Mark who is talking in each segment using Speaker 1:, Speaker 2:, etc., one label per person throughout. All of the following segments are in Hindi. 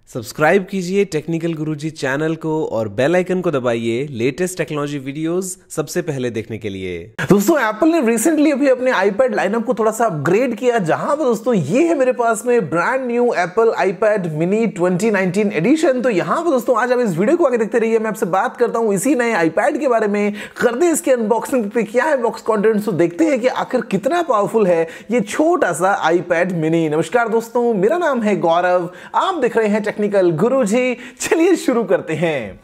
Speaker 1: सब्सक्राइब कीजिए टेक्निकल गुरुजी चैनल को और बेल आइकन को दबाइए लेटेस्ट टेक्नोलॉजी वीडियोस सबसे पहले देखने के लिए।
Speaker 2: दोस्तों एप्पल ने रिसेंटली अभी अपने आईपैड लाइनअप को थोड़ा सा अपग्रेड किया, जहां पर दोस्तों ये है मेरे पास में brand new Apple iPad mini 2019 edition. तो यहां पर दोस्तों आज आप इस वीडियो को आगे देखते रहिए, मैं आपसे बात करता हूं इसी नए आईपैड के बारे में। करते हैं इसके अनबॉक्सिंग पे, क्या है बॉक्स कंटेंट्स, तो देखते हैं कि आखिर कितना पावरफुल है ये छोटा सा आईपैड मिनी। नमस्कार दोस्तों, मेरा नाम है गौरव, आप देख रहे हैं टेक्निकल गुरुजी। चलिए शुरू करते हैं।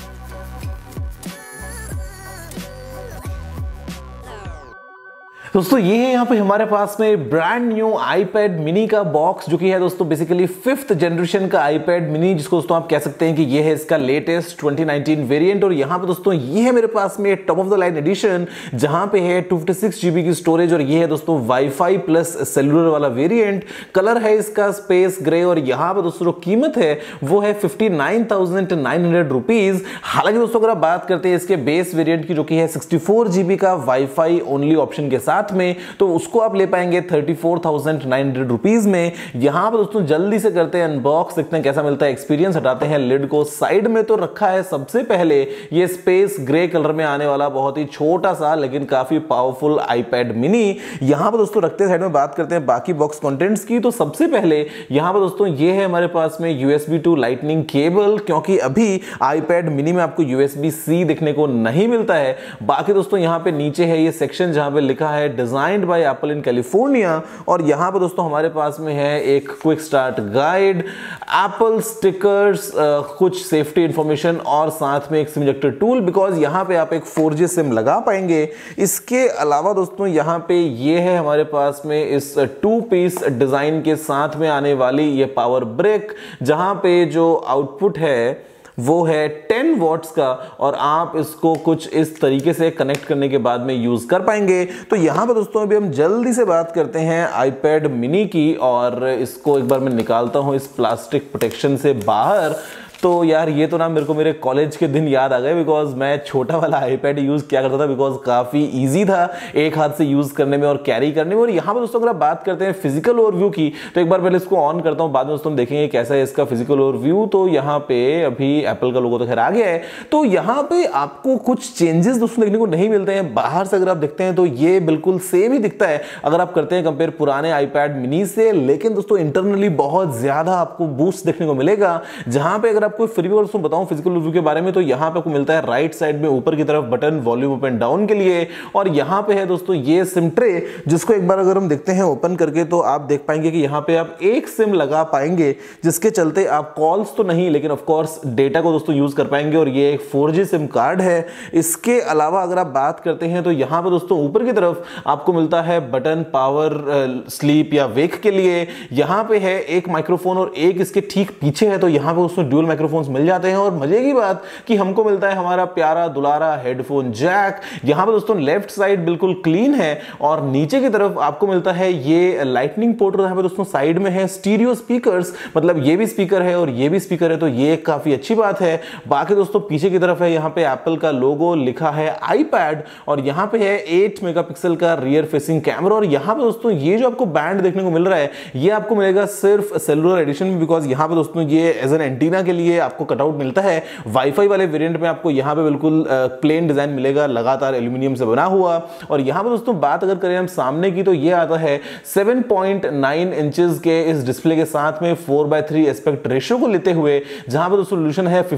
Speaker 2: दोस्तों ये है यहाँ पे हमारे पास में ब्रांड न्यू आईपैड मिनी का बॉक्स, जो कि है दोस्तों बेसिकली 5th जनरेशन का आईपैड मिनी, जिसको दोस्तों आप कह सकते हैं कि ये है इसका लेटेस्ट 2019 वेरिएंट। और यहाँ पे दोस्तों ये है मेरे पास में top of the line edition, जहां पे है 256 GB की स्टोरेज और ये है दोस्तों वाईफाई प्लस सेलुलर वाला वेरिएंट। कलर है इसका स्पेस ग्रे और यहाँ पे दोस्तों कीमत है वो है 59,900 रुपीज। हालांकि दोस्तों अगर आप बात करते हैं इसके बेस वेरिएंट की, जो कि है 64 GB का वाईफाई ओनली ऑप्शन के साथ में, तो उसको आप ले पाएंगे 34,900 रुपीज में। यहां पर दोस्तों जल्दी से करते हैं अनबॉक्स, देखते हैं कैसा मिलता है एक्सपीरियंस। हटाते हैं लिड को, साइड में तो रखा है सबसे पहले ये स्पेस ग्रे कलर में आने वाला बहुत ही छोटा सा लेकिन काफी पावरफुल आईपैड मिनी। यहां पर दोस्तों रखते हैं साइड में, बात करते हैं बाकी बॉक्स कंटेंट्स की। तो सबसे पहले यहां पर दोस्तों ये है हमारे पास में USB टू लाइटनिंग केबल, क्योंकि अभी आईपैड मिनी में आपको USB-C देखने को नहीं मिलता है। बाकी दोस्तों यहां पे नीचे है ये सेक्शन जहां पे लिखा है designed by Apple in California, और यहां पर दोस्तों हमारे पास में है एक quick start guide, Apple stickers, कुछ सेफ्टी इंफॉर्मेशन और साथ में एक सिम इंजेक्टर टूल, बिकॉज यहां पे आप एक 4G सिम लगा पाएंगे। इसके अलावा दोस्तों यहां पे ये है हमारे पास में इस 2 पीस डिजाइन के साथ में आने वाली ये पावर ब्रिक, जहां पे जो आउटपुट है वो है 10 वॉट्स का, और आप इसको कुछ इस तरीके से कनेक्ट करने के बाद में यूज कर पाएंगे। तो यहां पर दोस्तों अभी हम जल्दी से बात करते हैं आईपैड मिनी की, और इसको एक बार मैं निकालता हूं इस प्लास्टिक प्रोटेक्शन से बाहर। तो यार ये तो ना मेरे को मेरे कॉलेज के दिन याद आ गए, बिकॉज मैं छोटा वाला आईपैड यूज किया करता था, बिकॉज काफी इजी था एक हाथ से यूज करने में और कैरी करने में। और यहाँ पर दोस्तों अगर आप बात करते हैं फिजिकल ओवरव्यू की, तो एक बार पहले इसको ऑन करता हूँ, बाद में दोस्तों हम देखेंगे कैसा है इसका फिजिकल ओवरव्यू। तो यहाँ पे अभी एप्पल का लोगो तो खैर आ गया है, तो यहाँ पे आपको कुछ चेंजेस दोस्तों देखने को नहीं मिलते हैं। बाहर से अगर आप देखते हैं तो ये बिल्कुल सेम ही दिखता है अगर आप करते हैं कंपेयर पुराने आईपैड मिनी से, लेकिन दोस्तों इंटरनली बहुत ज्यादा आपको बूस्ट देखने को मिलेगा। जहां पे अगर आपको फ्री में बताऊं फिजिकल रिव्यू के बारे में, तो यहां पे आपको मिलता है राइट साइड में ऊपर की तरफ button volume up and down के लिए, और यहां पे है दोस्तों ये सिम ट्रे, जिसको एक बार अगर हम देखते हैं ओपन करके, तो आप देख पाएंगे कि यहां पे आप एक सिम लगा पाएंगे, जिसके चलते आप कॉल्स तो नहीं लेकिन ऑफ कोर्स डेटा को दोस्तों यूज कर पाएंगे। और ये एक 4G सिम कार्ड है। इसके अलावा अगर आप बात करते हैं तो यहां पर दोस्तों ऊपर की तरफ आपको मिलता है बटन पावर स्लीप या वेक के लिए। यहां पे है एक माइक्रोफोन और एक इसके ठीक पीछे है, तो यहां पे दोस्तों ड्यूल माइक्रोफोन मिल जाते हैं। और मजे की बात कि हमको मिलता है हमारा प्यारा दुलारा हेडफोन जैक। यहां पर दोस्तों लेफ्ट साइड बिल्कुल क्लीन है, और नीचे की तरफ आपको मिलता है ये लाइटनिंग पोर्ट। यहां पर दोस्तों साइड में है स्टीरियो स्पीकर्स, मतलब ये भी स्पीकर है और ये भी स्पीकर है, तो ये काफी अच्छी बात है। बाकी दोस्तों पीछे की तरफ है यहाँ पे एप्पल का लोगो, लिखा है आईपैड, और यहाँ पे है 8 मेगापिक्सल का रियर फेसिंग कैमरा। और यहाँ पे दोस्तों ये जो आपको बैंड देखने को मिल रहा है, ये आपको मिलेगा सिर्फ सेलुलर एडिशन में, बिकॉज यहाँ पे दोस्तों ये एज एन एंटीना के लिए आपको कटआउट मिलता है। वाईफाई वाले वेरिएंट में आपको यहां पे बिल्कुल प्लेन डिजाइन मिलेगा, लगातार एल्यूमिनियम से बना हुआ। और यहां पे दोस्तों बात अगर करें हम सामने की, तो ये आता है 7.9 इंचेस के इस डिस्प्ले के साथ में 4:3 एस्पेक्ट रेशियो को लेते हुए, जहां पे दोस्तों रेजोल्यूशन है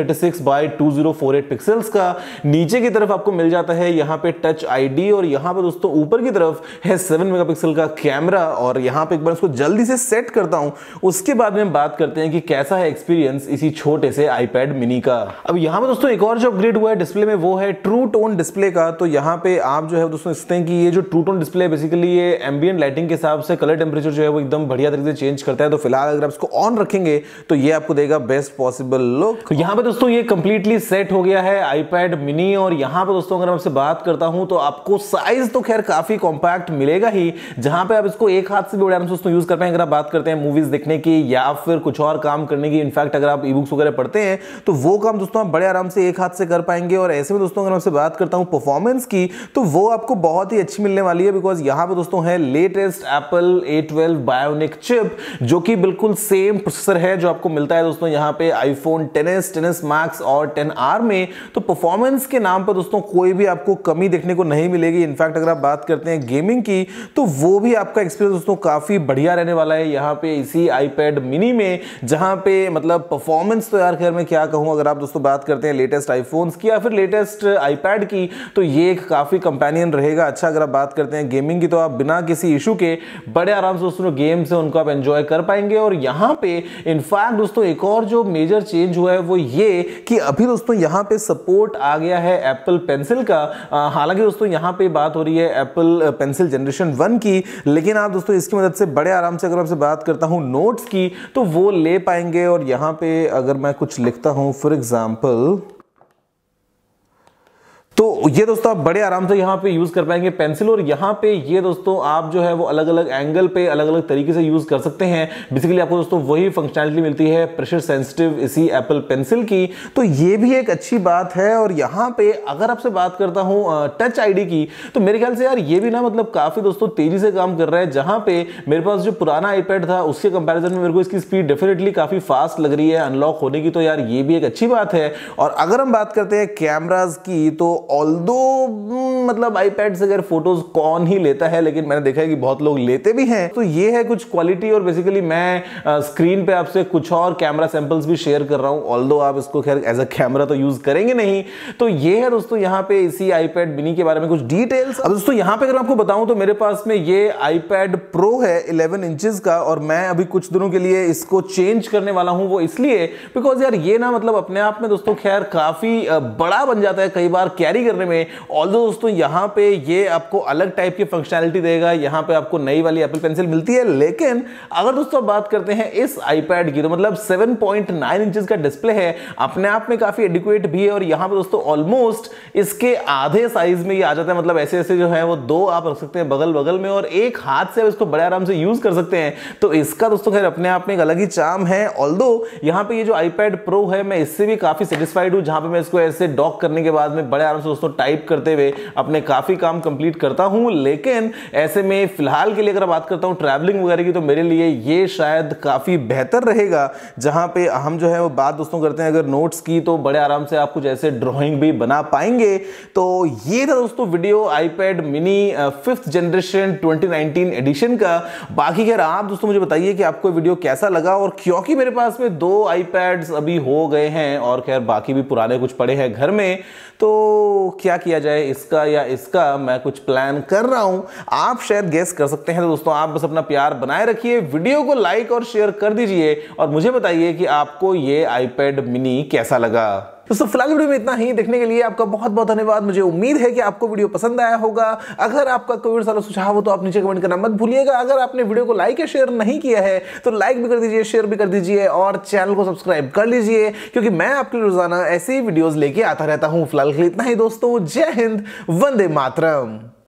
Speaker 2: 1536x2048 पिक्सल्स का। नीचे की तरफ आपको मिल जाता है यहां पे टच आईडी, और यहां पे दोस्तों ऊपर की तरफ है 7 मेगापिक्सल का कैमरा। और यहां पे एक बार इसको जल्दी से सेट करता हूं, उसके बाद में हम बात करते हैं कि कैसा है एक्सपीरियंस इसी छोटे से आईपैड मिनी का। अब यहां पे दोस्तों एक और जो अपग्रेड हुआ है डिस्प्ले में, वो है ट्रू टोन डिस्प्ले का। तो यहां पे आप जो है दोस्तों देखते हैं कि ये जो ट्रू टोन डिस्प्ले है, बेसिकली ये एम्बिएंट लाइटिंग के हिसाब से कलर टेम्परेचर जो है वो एकदम बढ़िया तरीके से चेंज करता है। तो फिलहाल अगर आप इसको ऑन रखेंगे तो ये आपको देगा बेस्ट पॉसिबल लुक। तो यहां पे दोस्तों ये कंप्लीटली सेट हो गया है आईपैड मिनी। और यहां पे दोस्तों अगर मैं आपसे बात करता हूं तो आपको साइज तो खैर काफी कॉम्पैक्ट मिलेगा ही, जहां पे आप इसको एक हाथ से भी बड़े आराम से यूज कर पाएंगे। अगर आप बात करते हैं मूवीज देखने की या फिर कुछ और काम करने की, इनफैक्ट अगर आप बुक्स वगैरह पढ़ते हैं, तो वो काम दोस्तों आप बड़े आराम से एक हाथ से कर पाएंगे। और ऐसे में दोस्तों अगर मैं आपसे बात करता हूं परफॉर्मेंस की, तो वो आपको बहुत ही अच्छी मिलने वाली है, बिकॉज यहां पे दोस्तों है latest Apple A12 bionic chip, जो कि बिल्कुल सेम प्रोसेसर है जो आपको मिलता है दोस्तों यहाँ पे आईफोन XS, XS Max और XR में। तो परफॉर्मेंस के नाम पर दोस्तों कोई भी आपको कमी देखने को नहीं मिलेगी। इनफैक्ट अगर आप बात करते हैं गेमिंग की, तो वो भी आपका एक्सपीरियंस दोस्तों काफी बढ़िया रहने वाला है यहाँ पे इसी iPad mini में, जहां पे मतलब परफॉर्मेंस तो यार खैर मैं क्या कहूं, अगर आप दोस्तों बात करते हैं लेटेस्ट आईफोन्स की या फिर लेटेस्ट iPad की, तो ये एक काफी कंपेनियन रहेगा। अच्छा, अगर आप बात करते हैं गेमिंग की, तो आप बिना किसी इशू के बड़े आराम से दोस्तों गेम्स है उनको आप एंजॉय कर पाएंगे। और यहाँ पे इनफैक्ट दोस्तों एक और जो मेजर चेंज हुआ है वो ये कि अभी दोस्तों यहाँ पे सपोर्ट आ गया है एप्पल पेंसिल का। हालांकि दोस्तों यहाँ पे बात हो रही है एप्पल पेंसिल जनरेशन 1 की, लेकिन आप दोस्तों इसकी मदद से बड़े आराम से, अगर आपसे बात करता हूं नोट्स की, तो वो ले पाएंगे। और यहाँ पे अगर मैं कुछ लिखता हूं फॉर एग्जाम्पल, तो ये दोस्तों आप बड़े आराम से यहाँ पे यूज कर पाएंगे पेंसिल। और यहाँ पे ये दोस्तों आप जो है वो अलग अलग एंगल पे अलग अलग तरीके से यूज कर सकते हैं। बेसिकली आपको दोस्तों वही फंक्शनैलिटी मिलती है प्रेशर सेंसिटिव इसी एप्पल पेंसिल की, तो ये भी एक अच्छी बात है। और यहाँ पे अगर आपसे बात करता हूँ टच आईडी की, तो मेरे ख्याल से यार ये भी ना मतलब काफी दोस्तों तेजी से काम कर रहा है। जहां पे मेरे पास जो पुराना iPad था उसके कंपैरिजन में मेरे को इसकी स्पीड डेफिनेटली काफी फास्ट लग रही है अनलॉक होने की, तो यार ये भी एक अच्छी बात है। और अगर हम बात करते हैं कैमराज की, तो ऑल्दो मतलब iPad से अगर फोटोज कौन ही लेता है, लेकिन मैंने देखा है कि बहुत लोग लेते भी हैं। तो ये है कुछ क्वालिटी। और बेसिकली मैं स्क्रीन पे आपसे कुछ और कैमरा सैंपल्स भी शेयर कर रहा हूं, ऑल्दो आप इसको खैर एज अ कैमरा तो यूज करेंगे नहीं। तो ये है दोस्तों यहाँ पे इसी iPad mini के बारे में कुछ डिटेल्स। अब दोस्तों यहाँ पे अगर आपको बताऊं, तो मेरे पास में ये iPad Pro है 11 इंचेस का, और मैं अभी कुछ दिनों के लिए इसको चेंज करने वाला हूं। वो इसलिए बिकॉज यार ये ना मतलब अपने आप में दोस्तों खैर काफी बड़ा बन जाता है कई बार कैरी करने में। ऑल्दो दोस्तों यहाँ पे ये आपको अलग टाइप की फंक्शनैलिटी देगा, यहाँ पे आपको नई वाली एप्पल पेंसिल मिलती है। लेकिन अगर दोस्तों बात करते हैं इस iPad की, तो मतलब 7.9 इंचेस का डिस्प्ले है, अपने आप में काफी एडिक्वेट भी है। और यहाँ पे दोस्तों ऑलमोस्ट इसके आधे साइज में ये आ जाता है, मतलब ऐसे ऐसे जो है वो दो आप रख सकते हैं बगल बगल में, और एक हाथ से इसको बड़े आराम से यूज कर सकते हैं। तो इसका दोस्तों खैर अपने आप में एक अलग ही चार्म है। ऑल्दो यहाँ पे ये जो iPad Pro है, मैं इससे भी काफी सेटिस्फाइड हूँ, जहां पे मैं इसको ऐसे डॉक करने के बाद में बड़े आराम से दोस्तों टाइप करते हुए अपने काफी काम कंप्लीट करता हूं। लेकिन ऐसे में फिलहाल के लिए अगर बात करता हूं ट्रैवलिंग वगैरह की, तो मेरे लिए ये शायद काफी बेहतर रहेगा। जहां पे हम जो है वो बात दोस्तों करते हैं अगर नोट्स की, तो बड़े आराम से आप कुछ ऐसे ड्राइंग भी बना पाएंगे। तो ये था दोस्तों video iPad mini 5th generation 2019 edition का। बाकी खैर आप दोस्तों मुझे बताइए कि आपको वीडियो कैसा लगा। और क्योंकि मेरे पास में 2 iPads अभी हो गए हैं और खैर बाकी भी पुराने कुछ पड़े हैं घर में, तो क्या किया जाए, इसका या इसका, मैं कुछ प्लान कर रहा हूं, आप शायद गेस कर सकते हैं। तो दोस्तों आप बस अपना प्यार बनाए रखिए, वीडियो को लाइक और शेयर कर दीजिए, और मुझे बताइए कि आपको ये iPad mini कैसा लगा। दोस्तों फिलहाल वीडियो में इतना ही। देखने के लिए आपका बहुत बहुत धन्यवाद। मुझे उम्मीद है कि आपको वीडियो पसंद आया होगा। अगर आपका कोई सलाह सुझाव हो तो आप नीचे कमेंट करना मत भूलिएगा। अगर आपने वीडियो को लाइक या शेयर नहीं किया है तो लाइक भी कर दीजिए, शेयर भी कर दीजिए, और चैनल को सब्सक्राइब कर लीजिए, क्योंकि मैं आपके लिए रोजाना ऐसे ही वीडियोस लेके आता रहता हूं। फिलहाल के लिए इतना ही दोस्तों। जय हिंद, वंदे मातरम।